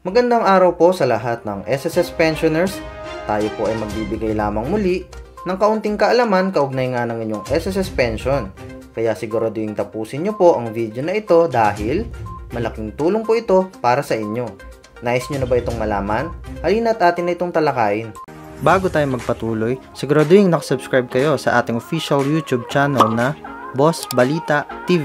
Magandang araw po sa lahat ng SSS pensioners. Tayo po ay magbibigay lamang muli ng kaunting kaalaman kaugnay nga ng inyong SSS pension. Kaya siguraduhin tapusin nyo po ang video na ito dahil malaking tulong po ito para sa inyo. Nais nyo na ba itong malaman? Halina't atin na itong talakayin. Bago tayo magpatuloy, siguraduhin nakasubscribe kayo sa ating official YouTube channel na BALITA TV.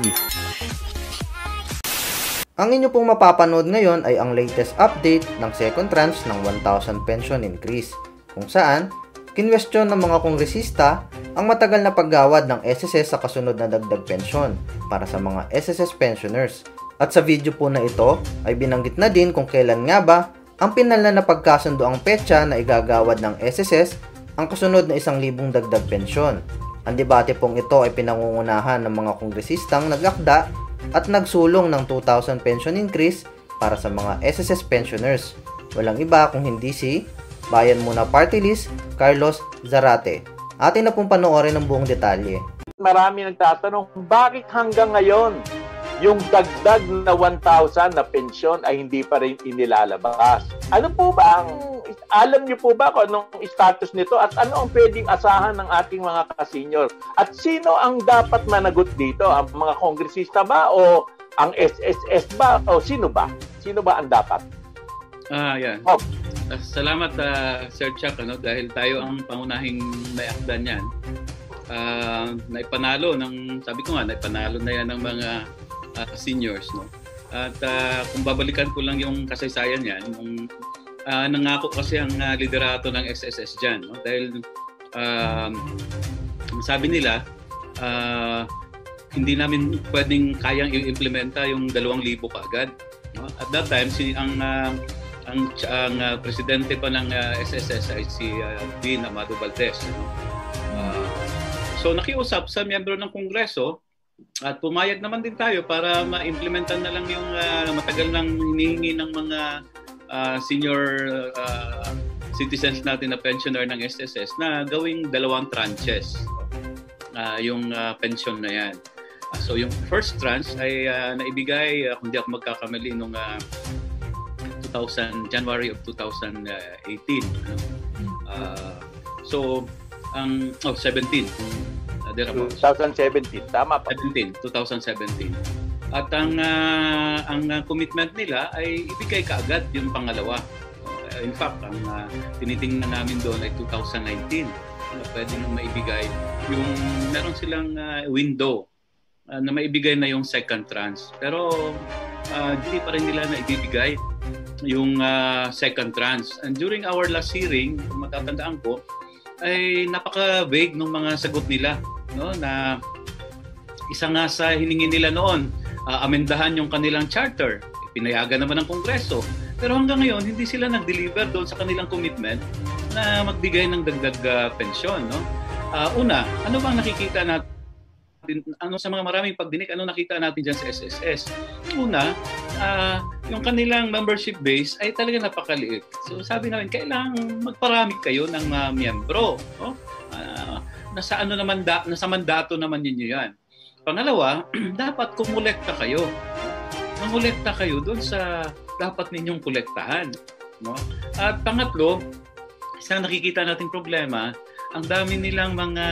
Ang inyo pong mapapanood ngayon ay ang latest update ng second tranche ng 1,000 pension increase, kung saan kinwestiyon ng mga kongresista ang matagal na paggawad ng SSS sa kasunod na dagdag pensyon para sa mga SSS pensioners. At sa video po na ito ay binanggit na din kung kailan nga ba ang pinala na pagkasundo ang petsa na igagawad ng SSS ang kasunod na 1,000 dagdag pensyon. Ang debate pong ito ay pinangungunahan ng mga kongresistang nag-akda at nagsulong ng 2,000 pension increase para sa mga SSS pensioners. Walang iba kung hindi si Bayan Muna Partylist Carlos ZARATE. Atin na pong panoorin ang buong detalye. Marami nagtatanong, bakit hanggang ngayon yung dagdag na 1,000 na pensyon ay hindi pa rin inilalabas? Ano po ba alam niyo po ba kung anong status nito at ano ang pwedeng asahan ng ating mga ka-senior? At sino ang dapat managot dito? Ang mga kongresista ba o ang SSS ba o sino ba? Sino ba ang dapat? Yan. Oh. Salamat Sir Chuck, dahil tayo ang pangunahing may akda niyan. Naipanalo sabi ko nga, naipanalo na yan ng mga seniors, no? At kung babalikan ko lang yung kasaysayan yan, nangako kasi ang liderato ng SSS dyan, no? Dahil sabi nila hindi namin pwedeng kayang i-implementa yung 2,000 kaagad, no? At that time ang presidente pa ng SSS ay si Dean Amado Valdez, no? So nakiusap sa miyembro ng Kongreso at pumayag naman din tayo para ma-implementan na lang yung matagal nang hinihingi ng mga senior citizens natin na pensioner ng SSS na gawing 2 tranches yung pension na yan. So yung first tranche ay naibigay, kung di ako magkakamali, nung January of 2018. So ang 17. 2017, tama pa. 2017. At ang commitment nila ay ibigay kaagad yung pangalawa. In fact, ang tinitingnan namin doon ay 2019. Pwede nang maibigay yung meron silang window na maibigay na yung second tranche. Pero hindi pa rin nila na ibibigay yung second tranche. And during our last hearing, kung matatandaan ko, ay napaka-vague ng mga sagot nila, no? Na isa nga sa hiningi nila noon, amendahan yung kanilang charter. Pinayagan naman ng Kongreso. Pero hanggang ngayon, hindi sila nag-deliver doon sa kanilang commitment na magbigay ng dagdag pensyon, no? Una, ano bang nakikita natin? Sa mga maraming pagdinig, ano nakita natin dyan sa SSS? Una, yung kanilang membership base ay talaga napakaliit. So sabi namin, kailangan magparami kayo ng miyembro. No? Nasa mandato naman ninyo yan. Pangalawa, dapat kumolekta kayo. Mangolekta kayo doon sa dapat ninyong kolektahan. No? At pangatlo, isang nakikita nating problema, ang dami nilang mga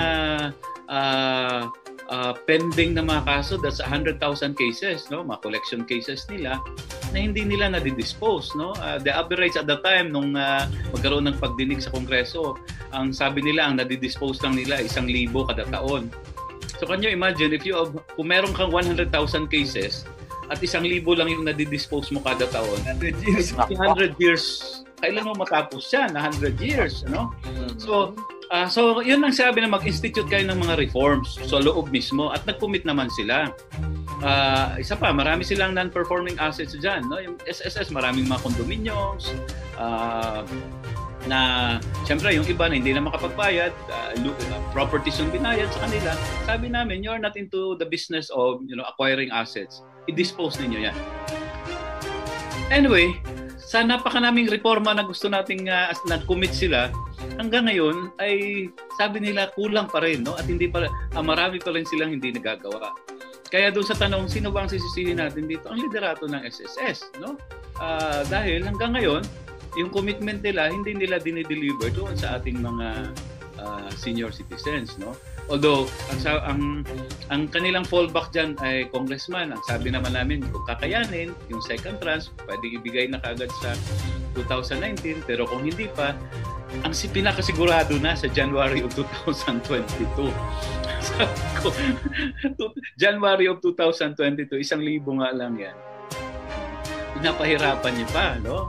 pending na mga kaso, that's 100,000 cases, no? Mga collection cases nila na hindi nila na-dispose, no? The average at the time nung magkaroon ng pagdinig sa Kongreso, ang sabi nila ang na-dispose lang nila 1,000 kada taon. So can you imagine if kung meron kang 100,000 cases at 1,000 lang yung na-dispose mo kada taon, 100 years, kailan mo matapos yan? 100 years, no? So yun ang sabi na mag-institute kayo ng mga reforms sa loob mismo at nag-commit naman sila. Isa pa, marami silang non-performing assets dyan, no? Yung SSS, maraming mga condominiums na siyempre yung iba na hindi na makapagbayad, properties yung binayad sa kanila. Sabi namin, you're not into the business of acquiring assets. I-dispose ninyo yan. Anyway, sa napakanaming reforma na gusto nating na-commit sila, hanggang ngayon ay sabi nila kulang pa rin, no? At hindi pa marami pa rin silang hindi nagagawa. Kaya doon sa tanong, sino ba ang sisisihin natin dito? Ang liderato ng SSS, no? Dahil hanggang ngayon, yung commitment nila, hindi nila dinideliver doon sa ating mga senior citizens, no? Although ang kanilang fallback diyan ay congressman. Ang sabi naman namin, kung kakayanin yung second tranche, pwedeng ibigay na kaagad sa 2019, pero kung hindi pa, ang pinakasigurado na sa January of 2022. Sabi ko, January of 2022, 1,000 nga lang yan. Pinapahirapan niyo pa, no?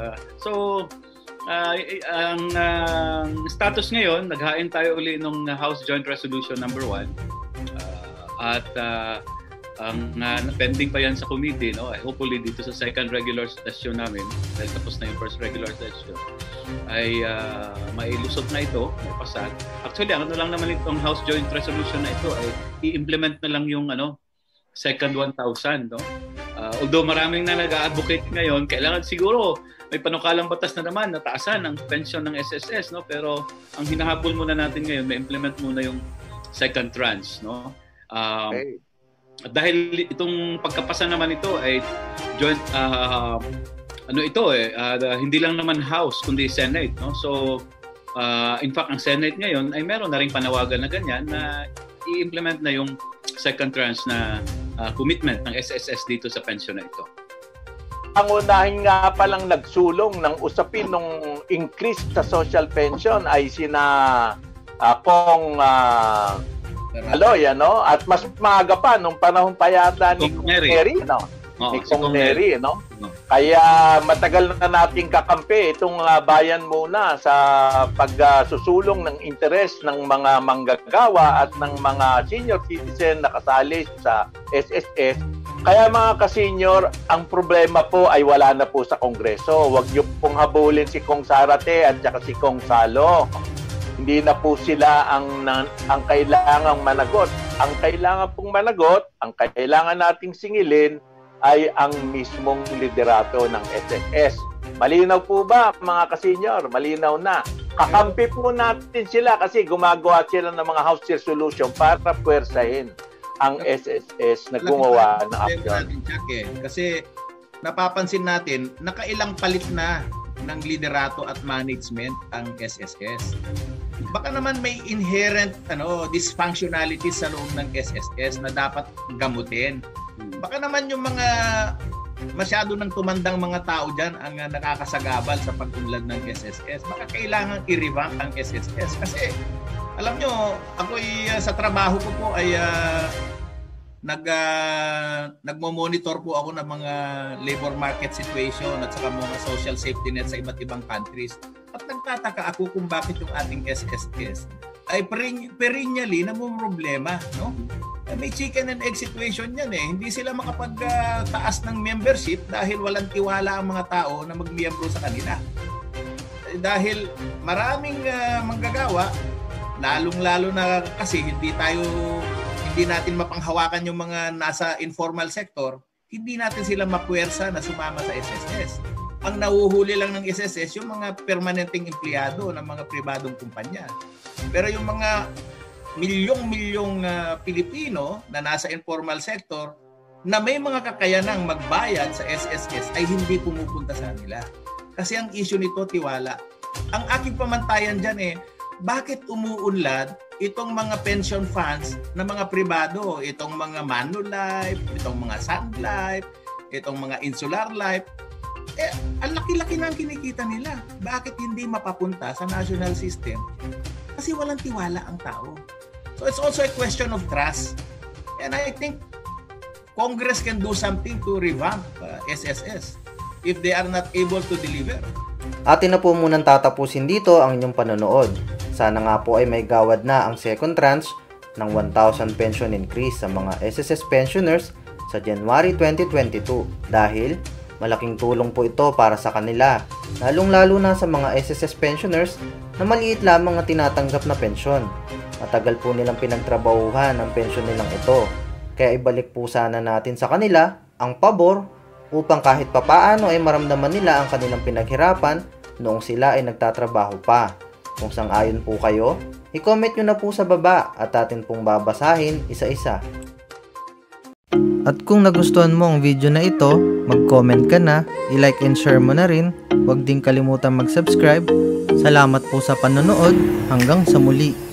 Ang status ngayon, naghain tayo uli ng House Joint Resolution number 1 at ang pending pa yan sa committee, no? Hopefully dito sa second regular session namin, dahil tapos na yung first regular session, ay mailusot na ito, may pasag. Actually, ano lang naman itong House Joint Resolution na ito ay i-implement na lang yung second 1,000, no? Although maraming na nag-advocate ngayon, kailangan siguro may panukalang batas na naman, nataasan ang pension ng SSS, no? Pero ang hinahabol muna natin ngayon, ma-implement muna yung second tranche, no? Okay. Dahil itong pagkapasa naman ito ay joint hindi lang naman House kundi Senate, no? So in fact ang Senate ngayon ay meron na ring panawagan na ganyan na i-implement na yung second tranche na commitment ng SSS dito sa pension na ito. Ang unahin nga palang nagsulong ng usapin ng increase sa social pension ay sina Kong Aloy, ano? At mas maaga pa nung panahon pa yata ni Kong Neri, no? Ni Kong Neri, no? Kaya matagal na nating kakampi itong bayan muna sa pagsusulong ng interes ng mga manggagawa at ng mga senior citizen na kasali sa SSS. Kaya mga ka-senior, ang problema po ay wala na po sa Kongreso. Huwag niyo pong habulin si Kong Zarate at saka si Kong Salo. Hindi na po sila ang kailangang managot. Ang kailangan pong managot, ang kailangan nating singilin ay ang mismong liderato ng SSS. Malinaw po ba mga ka-senior? Malinaw na. Kakampi po natin sila kasi gumagawa sila ng mga House Resolution para puwersahin ang SSS na gumawa ng action. Kasi napapansin natin, nakailang palit na ng liderato at management ang SSS. Baka naman may inherent dysfunctionalities sa loob ng SSS na dapat gamutin. Baka naman yung mga masyado nang tumandang mga tao dyan ang nakakasagabal sa pag-unlad ng SSS. Baka kailangan i-revamp ang SSS kasi alam nyo, ako'y sa trabaho ko po ay nagmo-monitor po ako ng mga labor market situation at saka mga social safety net sa iba't ibang countries. At nagtataka ako kung bakit yung ating SSS ay perennially namumroblema, no? May chicken and egg situation yan eh. Hindi sila makapagtaas ng membership dahil walang tiwala ang mga tao na magmiyembro sa kanila. Dahil maraming manggagawa, lalong-lalo na kasi hindi natin mapanghawakan yung mga nasa informal sector, hindi natin sila mapuwersa na sumama sa SSS. Ang nahuhuli lang ng SSS yung mga permanenteng empleyado ng mga pribadong kumpanya. Pero yung mga milyong-milyong Pilipino na nasa informal sector na may mga kakayanang magbayad sa SSS ay hindi pumupunta sa kanila. Kasi ang issue nito, tiwala. Ang aking pamantayan dyan bakit umuunlad itong mga pension funds na mga pribado, itong mga Manulife, itong mga Sun Life, itong mga Insular Life, ang laki-laki na ang kinikita nila. Bakit hindi mapapunta sa national system? Kasi walang tiwala ang tao. So it's also a question of trust. And I think Congress can do something to revamp SSS if they are not able to deliver. Atin na po munang tatapusin dito ang inyong panonood. Sana nga po ay may gawad na ang second tranche ng 1,000 pension increase sa mga SSS pensioners sa January 2022 dahil malaking tulong po ito para sa kanila, lalong-lalo na sa mga SSS pensioners na maliit lamang ang tinatanggap na pensyon. Matagal po nilang pinagtrabahuhan ang pensyon nilang ito, kaya ibalik po sana natin sa kanila ang pabor upang kahit papaano ay maramdaman nila ang kanilang pinaghirapan noong sila ay nagtatrabaho pa. Kung sang-ayon po kayo, i-comment nyo na po sa baba at atin pong babasahin isa-isa. At kung nagustuhan mo ang video na ito, mag-comment ka na, i-like and share mo na rin. Huwag din kalimutan mag-subscribe. Salamat po sa panonood. Hanggang sa muli.